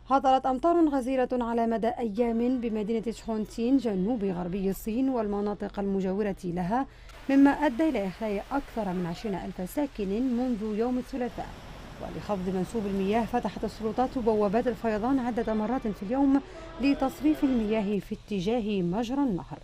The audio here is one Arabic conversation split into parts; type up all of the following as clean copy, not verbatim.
هطلت أمطار غزيرة على مدى أيام بمدينة شخونتين جنوب غربي الصين والمناطق المجاورة لها، مما أدى إلى إخلاء أكثر من 20 ألف ساكن منذ يوم الثلاثاء. ولخفض منسوب المياه فتحت السلطات بوابات الفيضان عدة مرات في اليوم لتصريف المياه في اتجاه مجرى النهر.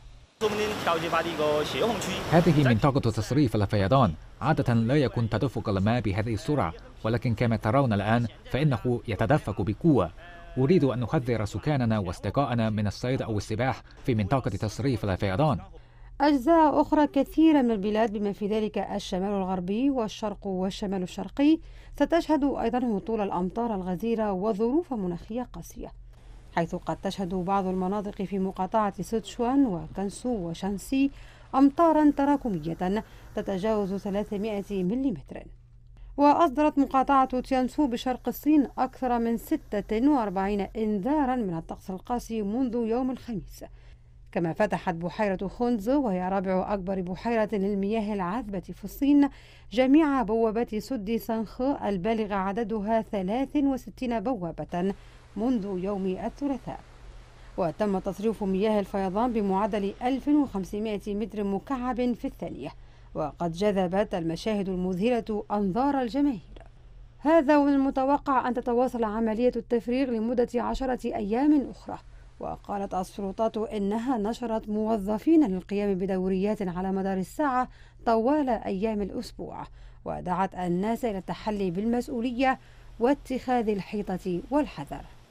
هذه منطقة تصريف الفيضان. عادة لا يكون تدفق الماء بهذه السرعة، ولكن كما ترون الآن فإنه يتدفق بقوة. أريد أن نحذر سكاننا وأصدقائنا من الصيد أو السباحة في منطقة تصريف الفيضان. أجزاء أخرى كثيرة من البلاد بما في ذلك الشمال الغربي والشرق والشمال الشرقي ستشهد أيضا هطول الأمطار الغزيرة وظروف مناخية قاسية، حيث قد تشهد بعض المناطق في مقاطعة سيتشوان وكانسو وشانسي أمطارا تراكمية تتجاوز 300 ملم. وأصدرت مقاطعة تيانسو بشرق الصين أكثر من 46 إنذارا من الطقس القاسي منذ يوم الخميس. كما فتحت بحيرة خونزو، وهي رابع أكبر بحيرة للمياه العذبة في الصين، جميع بوابات سد سانخو البالغ عددها 63 بوابة منذ يوم الثلاثاء. وتم تصريف مياه الفيضان بمعدل 1500 متر مكعب في الثانية، وقد جذبت المشاهد المذهلة أنظار الجماهير. هذا ومن المتوقع أن تتواصل عملية التفريغ لمدة 10 أيام أخرى. وقالت السلطات إنها نشرت موظفين للقيام بدوريات على مدار الساعة طوال أيام الأسبوع، ودعت الناس إلى التحلي بالمسؤولية واتخاذ الحيطة والحذر.